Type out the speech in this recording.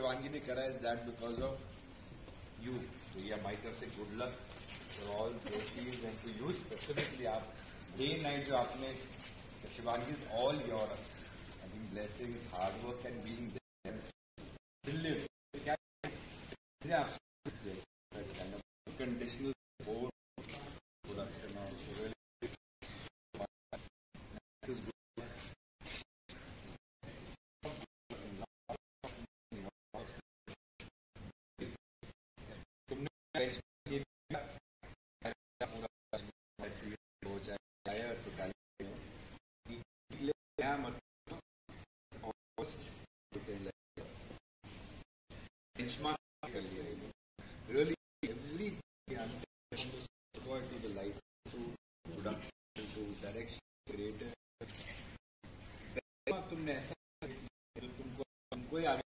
शिवांगी ने करा is that because of you. So yeah, my तरफ से good luck for all Joshis and to you specifically. आप day night जो आपने Shivangi is all your I think blessings, hard work and being there. Brilliant. क्या आप kind of conditional support production also really. This is good. Really, every support to the life, to production, to direction, creator. तुमने ऐसा तुमको